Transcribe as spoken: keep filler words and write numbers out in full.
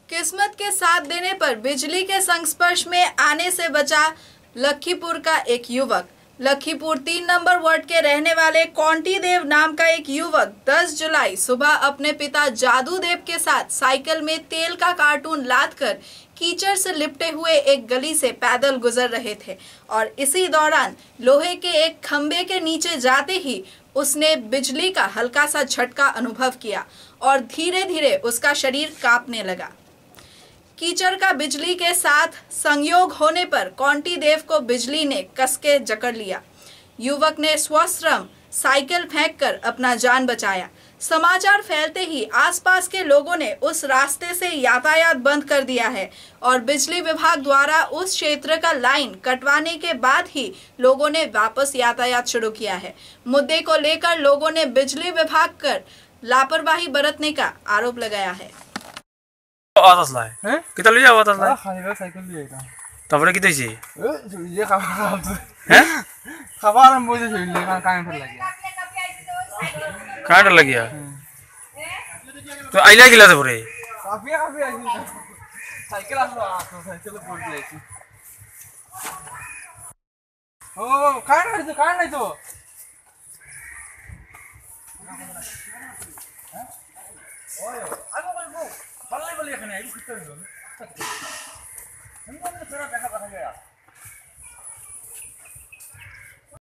किस्मत के साथ देने पर बिजली के संस्पर्श में आने से बचा लखीपुर का एक युवक। लखीपुर तीन नंबर वार्ड के रहने वाले कौंटी देव नाम का एक युवक दस जुलाई सुबह अपने पिता जादू देव के साथ साइकिल में तेल का कार्टून लादकर कीचड़ से लिपटे हुए एक गली से पैदल गुजर रहे थे और इसी दौरान लोहे के एक खंबे के नीचे जाते ही उसने बिजली का हल्का सा झटका अनुभव किया और धीरे धीरे उसका शरीर कांपने लगा। कीचड़ का बिजली के साथ संयोग होने पर कौंटी देव को बिजली ने कसके जकड़ लिया। युवक ने स्वश्रम साइकिल फेंककर अपना जान बचाया। समाचार फैलते ही आसपास के लोगों ने उस रास्ते से यातायात बंद कर दिया है और बिजली विभाग द्वारा उस क्षेत्र का लाइन कटवाने के बाद ही लोगों ने वापस यातायात शुरू किया है। मुद्दे को लेकर लोगों ने बिजली विभाग पर लापरवाही बरतने का आरोप लगाया है। आवाज ला है कितना लिया आवाज ला खाने साइकिल लिया तबरे कितने जी ए ये खबर हैं खबर हम मुझे सुन ले कहां कहां पर लग गया कहां डर लग गया तो आइला गिला से पूरे काफी काफी आई साइकिल आ तो साइकिल पड़ गई थी ओ कहां नहीं तो कहां नहीं तो ओए आगो बोल बल्ले बल्ले खाने आई कुछ तो हम ने तेरा देखा देखा गया